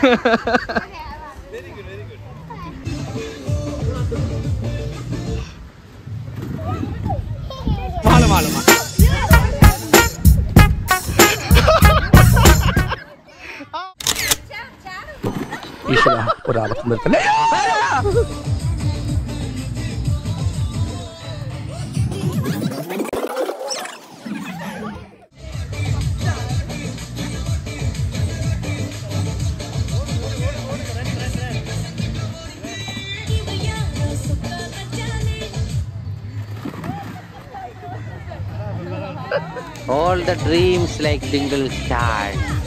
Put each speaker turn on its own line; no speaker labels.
Very good, very good.
Malu. ഈശ്വര ഒരാളെ നിർത്തല്ലേ.
All the dreams like single stars.